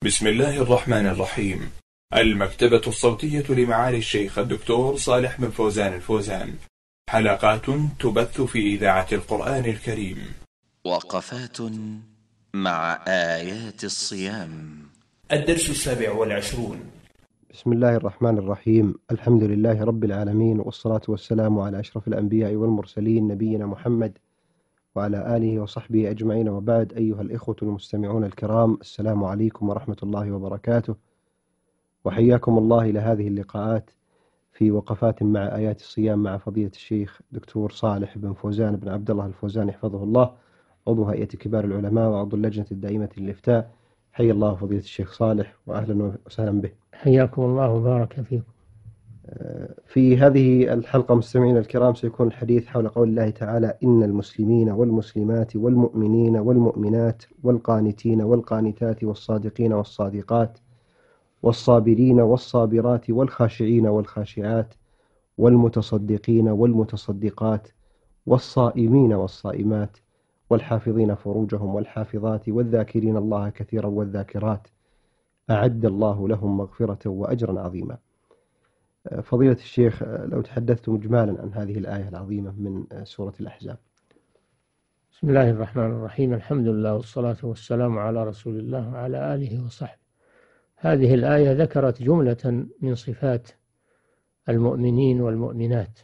بسم الله الرحمن الرحيم. المكتبة الصوتية لمعالي الشيخ الدكتور صالح بن فوزان الفوزان. حلقات تبث في إذاعة القرآن الكريم. وقفات مع آيات الصيام. الدرس 27. بسم الله الرحمن الرحيم. الحمد لله رب العالمين، والصلاة والسلام على أشرف الأنبياء والمرسلين نبينا محمد وعلى آله وصحبه أجمعين، وبعد. أيها الإخوة المستمعون الكرام، السلام عليكم ورحمة الله وبركاته، وحياكم الله إلى هذه اللقاءات في وقفات مع آيات الصيام مع فضيلة الشيخ دكتور صالح بن فوزان بن عبد الله الفوزان حفظه الله، عضو هيئة كبار العلماء وعضو اللجنة الدائمة للإفتاء. حي الله فضيلة الشيخ صالح وأهلا وسهلا به. حياكم الله وبارك فيكم. في هذه الحلقة مستمعينا الكرام سيكون الحديث حول قول الله تعالى: إن المسلمين والمسلمات والمؤمنين والمؤمنات والقانتين والقانتات والصادقين والصادقات والصابرين والصابرات والخاشعين والخاشعات والمتصدقين والمتصدقات والصائمين والصائمات والحافظين فروجهم والحافظات والذاكرين الله كثيرا والذاكرات أعد الله لهم مغفرة وأجرا عظيما. فضيلة الشيخ، لو تحدثتم إجمالا عن هذه الآية العظيمة من سورة الأحزاب. بسم الله الرحمن الرحيم. الحمد لله والصلاة والسلام على رسول الله وعلى آله وصحبه. هذه الآية ذكرت جملة من صفات المؤمنين والمؤمنات،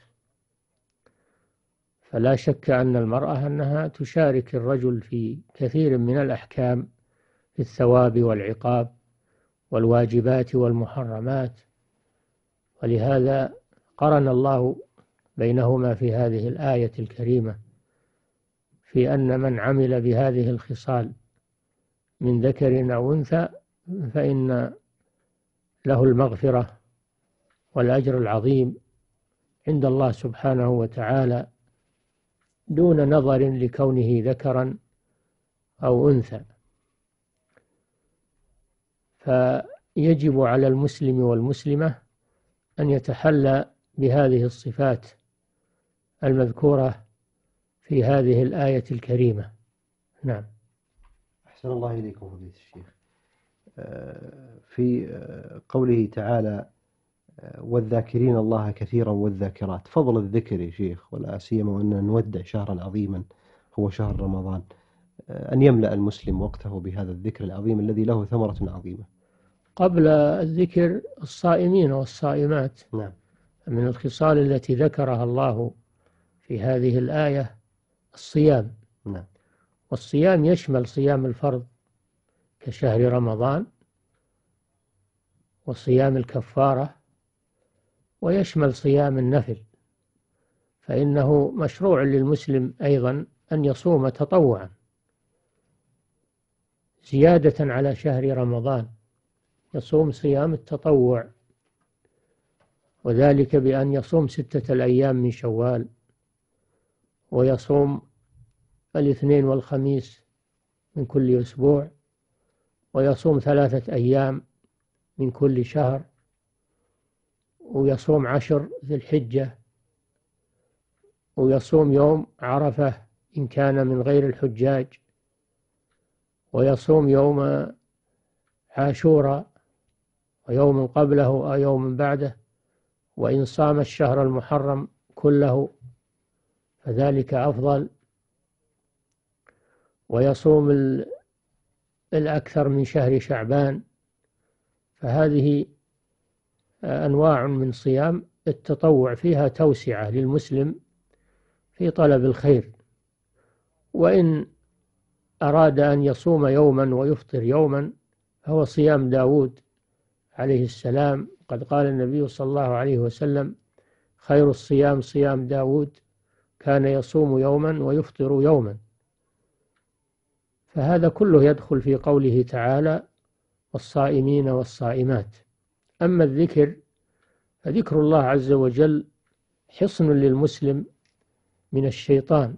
فلا شك أن المرأة أنها تشارك الرجل في كثير من الأحكام، في الثواب والعقاب والواجبات والمحرمات، ولهذا قرن الله بينهما في هذه الآية الكريمة، في أن من عمل بهذه الخصال من ذكر أو أنثى فإن له المغفرة والأجر العظيم عند الله سبحانه وتعالى، دون نظر لكونه ذكرا أو أنثى. فيجب على المسلم والمسلمة أن يتحلى بهذه الصفات المذكورة في هذه الآية الكريمة. نعم. أحسن الله إليكم فضيلة الشيخ. في قوله تعالى: والذاكرين الله كثيرا والذاكرات، فضل الذكر يا شيخ، ولا سيما وأننا نودع شهرا عظيما هو شهر رمضان، أن يملأ المسلم وقته بهذا الذكر العظيم الذي له ثمرة عظيمة. قبل الذكر الصائمين والصائمات. نعم. من الخصال التي ذكرها الله في هذه الآية الصيام. نعم. والصيام يشمل صيام الفرض كشهر رمضان، وصيام الكفارة، ويشمل صيام النفل، فإنه مشروع للمسلم أيضا أن يصوم تطوعا زيادة على شهر رمضان، يصوم صيام التطوع، وذلك بأن يصوم 6 أيام من شوال، ويصوم الاثنين والخميس من كل أسبوع، ويصوم 3 أيام من كل شهر، ويصوم 10 ذي الحجة، ويصوم يوم عرفة إن كان من غير الحجاج، ويصوم يوم عاشوراء ويوم قبله أو يوم بعده، وإن صام الشهر المحرم كله فذلك أفضل، ويصوم الأكثر من شهر شعبان. فهذه أنواع من صيام التطوع فيها توسعة للمسلم في طلب الخير. وإن أراد أن يصوم يوما ويفطر يوما فهو صيام داود عليه السلام. قد قال النبي صلى الله عليه وسلم: خير الصيام صيام داود كان يصوم يوما ويفطر يوما. فهذا كله يدخل في قوله تعالى: والصائمين والصائمات. أما الذكر فذكر الله عز وجل حصن للمسلم من الشيطان،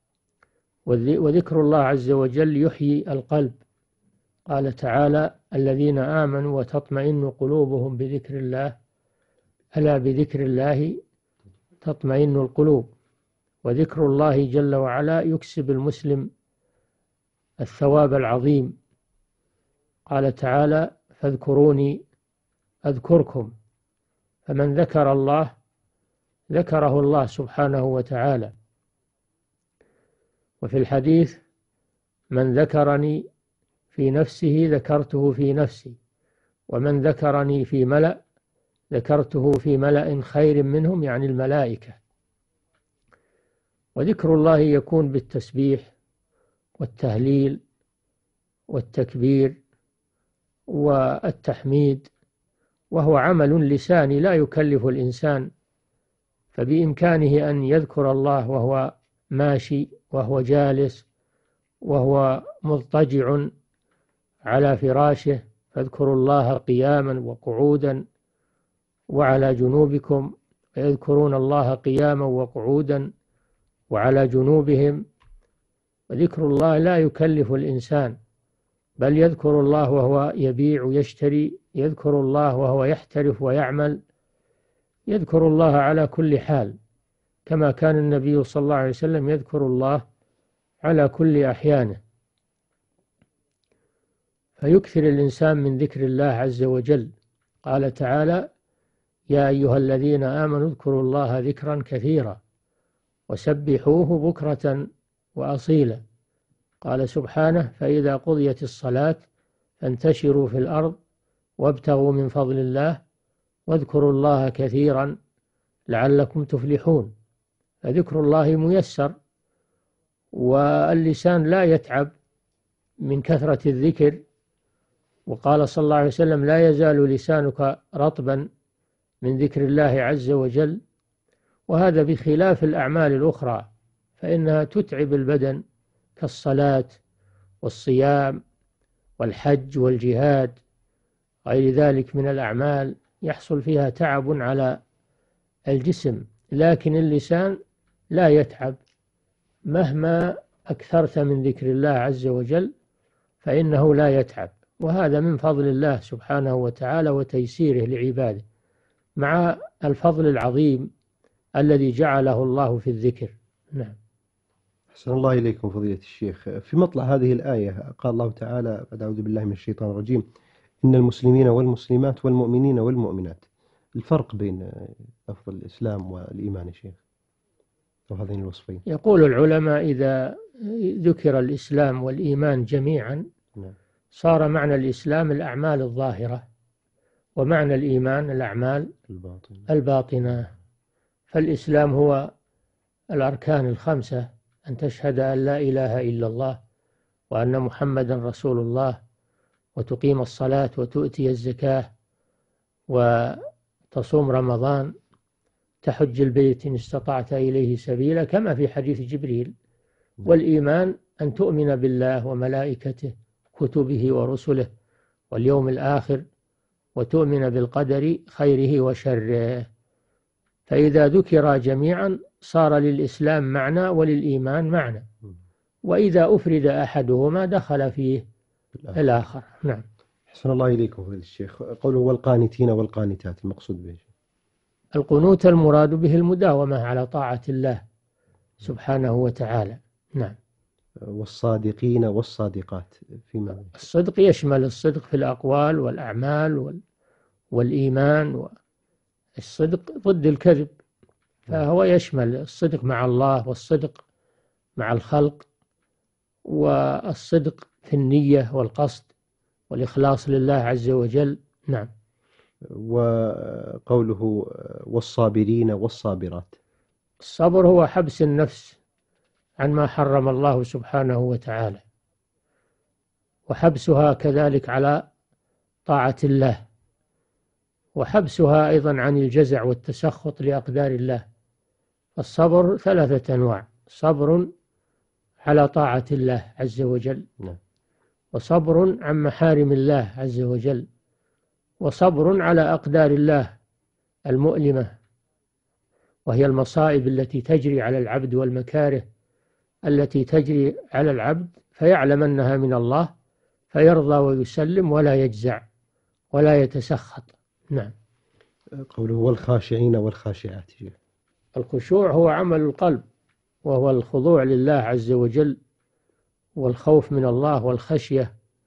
وذكر الله عز وجل يحيي القلب. قال تعالى: الذين آمنوا وتطمئن قلوبهم بذكر الله، ألا بذكر الله تطمئن القلوب. وذكر الله جل وعلا يكسب المسلم الثواب العظيم. قال تعالى: فاذكروني أذكركم. فمن ذكر الله ذكره الله سبحانه وتعالى. وفي الحديث: من ذكرني في نفسه ذكرته في نفسي، ومن ذكرني في ملأ ذكرته في ملأ خير منهم، يعني الملائكة. وذكر الله يكون بالتسبيح والتهليل والتكبير والتحميد، وهو عمل لساني لا يكلف الإنسان، فبإمكانه أن يذكر الله وهو ماشي، وهو جالس، وهو مضطجع على فراشه. فاذكروا الله قياما وقعودا وعلى جنوبكم، فيذكرون الله قياما وقعودا وعلى جنوبهم. وذكر الله لا يكلف الإنسان، بل يذكر الله وهو يبيع ويشتري، يذكر الله وهو يحترف ويعمل، يذكر الله على كل حال، كما كان النبي صلى الله عليه وسلم يذكر الله على كل أحيانه. فيكثر الإنسان من ذكر الله عز وجل. قال تعالى: يا أيها الذين آمنوا اذكروا الله ذكرا كثيرا وسبحوه بكرة وأصيلا. قال سبحانه: فإذا قضيت الصلاة فانتشروا في الأرض وابتغوا من فضل الله واذكروا الله كثيرا لعلكم تفلحون. فذكر الله ميسر، واللسان لا يتعب من كثرة الذكر. وقال صلى الله عليه وسلم: لا يزال لسانك رطبا من ذكر الله عز وجل. وهذا بخلاف الأعمال الأخرى، فإنها تتعب البدن كالصلاة والصيام والحج والجهاد، غير ذلك من الأعمال يحصل فيها تعب على الجسم. لكن اللسان لا يتعب، مهما أكثرت من ذكر الله عز وجل فإنه لا يتعب. وهذا من فضل الله سبحانه وتعالى وتيسيره لعباده، مع الفضل العظيم الذي جعله الله في الذكر. نعم. أحسن الله إليكم فضيلة الشيخ. في مطلع هذه الآية قال الله تعالى: أعوذ بالله من الشيطان الرجيم: إن المسلمين والمسلمات والمؤمنين والمؤمنات. الفرق بين لفظ الإسلام والإيمان يا شيخ، أو هذين الوصفين؟ يقول العلماء: إذا ذكر الإسلام والإيمان جميعا صار معنى الإسلام الأعمال الظاهرة، ومعنى الإيمان الأعمال الباطنة. فالإسلام هو الأركان الخمسة: أن تشهد أن لا إله إلا الله وأن محمدا رسول الله، وتقيم الصلاة وتؤتي الزكاة وتصوم رمضان، تحج البيت إن استطعت إليه سبيلا، كما في حديث جبريل. والإيمان أن تؤمن بالله وملائكته كتبه ورسله واليوم الآخر، وتؤمن بالقدر خيره وشره. فإذا ذكر جميعا صار للإسلام معنى وللإيمان معنى، وإذا أفرد أحدهما دخل فيه الآخر. نعم. أحسن الله إليكم فضيلة الشيخ. قوله والقانتين والقانتات، المقصود به؟ القنوت المراد به المداومة على طاعة الله سبحانه وتعالى. نعم. والصادقين والصادقات فيما؟ الصدق يشمل الصدق في الأقوال والأعمال والإيمان. الصدق ضد الكذب، فهو يشمل الصدق مع الله، والصدق مع الخلق، والصدق في النية والقصد والإخلاص لله عز وجل. نعم. وقوله والصابرين والصابرات، الصبر هو حبس النفس عن ما حرم الله سبحانه وتعالى، وحبسها كذلك على طاعة الله، وحبسها أيضا عن الجزع والتسخط لأقدار الله. الصبر ثلاثة أنواع: صبر على طاعة الله عز وجل، وصبر عن محارم الله عز وجل، وصبر على أقدار الله المؤلمة، وهي المصائب التي تجري على العبد والمكاره التي تجري على العبد، فيعلم أنها من الله فيرضى ويسلم ولا يجزع ولا يتسخط. نعم. قوله والخاشعين والخاشعات، الخشوع هو عمل القلب، وهو الخضوع لله عز وجل والخوف من الله والخشية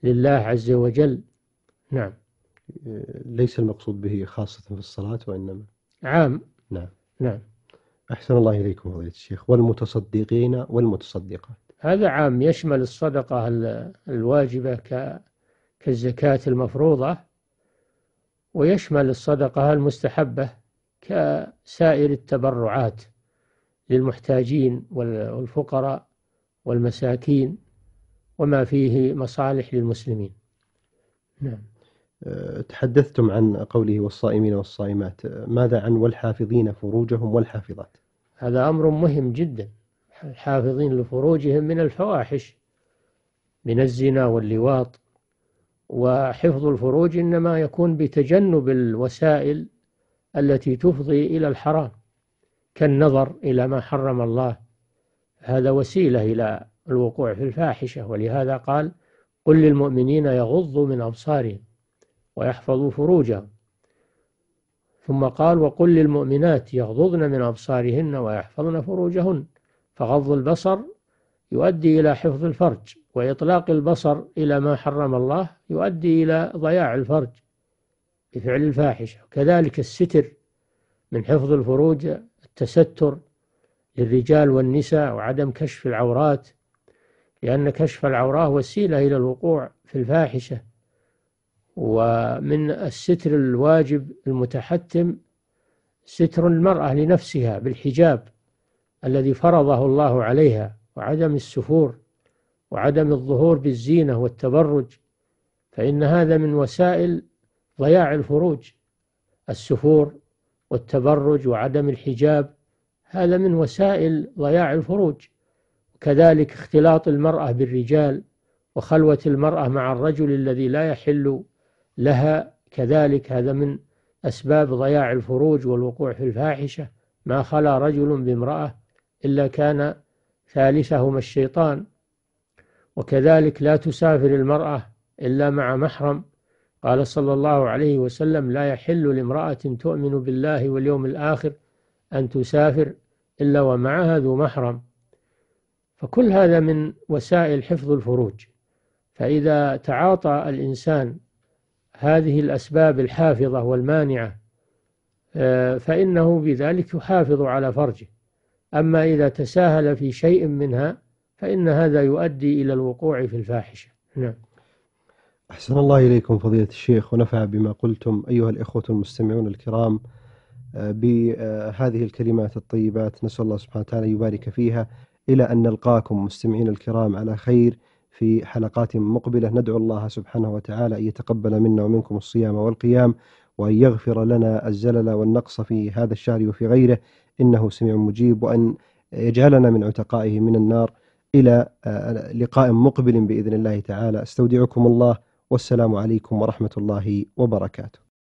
لله عز وجل. نعم. ليس المقصود به خاصة في الصلاة وإنما عام. نعم. نعم. أحسن الله إليكم فضيلة الشيخ. والمتصدقين والمتصدقات، هذا عام، يشمل الصدقة الواجبة كالزكاة المفروضة، ويشمل الصدقة المستحبة كسائر التبرعات للمحتاجين والفقراء والمساكين وما فيه مصالح للمسلمين. نعم. تحدثتم عن قوله والصائمين والصائمات، ماذا عن والحافظين فروجهم والحافظات؟ هذا أمر مهم جدا. الحافظين لفروجهم من الفواحش، من الزنا واللواط. وحفظ الفروج إنما يكون بتجنب الوسائل التي تفضي إلى الحرام، كالنظر إلى ما حرم الله، هذا وسيلة إلى الوقوع في الفاحشة. ولهذا قال: قل للمؤمنين يغضوا من أبصارهم ويحفظوا فروجهم. ثم قال: وقل للمؤمنات يغضضن من أبصارهن ويحفظن فروجهن. فغض البصر يؤدي إلى حفظ الفرج، وإطلاق البصر إلى ما حرم الله يؤدي إلى ضياع الفرج بفعل الفاحشة. كذلك الستر من حفظ الفروج، التستر للرجال والنساء وعدم كشف العورات، لأن كشف العورات وسيلة إلى الوقوع في الفاحشة. ومن الستر الواجب المتحتم ستر المرأة لنفسها بالحجاب الذي فرضه الله عليها، وعدم السفور وعدم الظهور بالزينة والتبرج، فإن هذا من وسائل ضياع الفروج. السفور والتبرج وعدم الحجاب هذا من وسائل ضياع الفروج. كذلك اختلاط المرأة بالرجال وخلوة المرأة مع الرجل الذي لا يحل لها، كذلك هذا من أسباب ضياع الفروج والوقوع في الفاحشة. ما خلا رجل بامرأة إلا كان ثالثهما الشيطان. وكذلك لا تسافر المرأة إلا مع محرم. قال صلى الله عليه وسلم: لا يحل لامرأة تؤمن بالله واليوم الآخر أن تسافر إلا ومعها ذو محرم. فكل هذا من وسائل حفظ الفروج. فإذا تعاطى الإنسان هذه الأسباب الحافظة والمانعة فإنه بذلك يحافظ على فرجه. أما إذا تساهل في شيء منها فإن هذا يؤدي إلى الوقوع في الفاحشة. نعم. أحسن الله إليكم فضيلة الشيخ ونفع بما قلتم أيها الإخوة المستمعون الكرام بهذه الكلمات الطيبات. نسأل الله سبحانه وتعالى يبارك فيها، إلى أن نلقاكم مستمعين الكرام على خير في حلقات مقبلة. ندعو الله سبحانه وتعالى أن يتقبل منا ومنكم الصيام والقيام، وأن يغفر لنا الزلل والنقص في هذا الشهر وفي غيره، إنه سميع مجيب، وأن يجعلنا من عتقائه من النار. إلى لقاء مقبل بإذن الله تعالى. استودعكم الله، والسلام عليكم ورحمة الله وبركاته.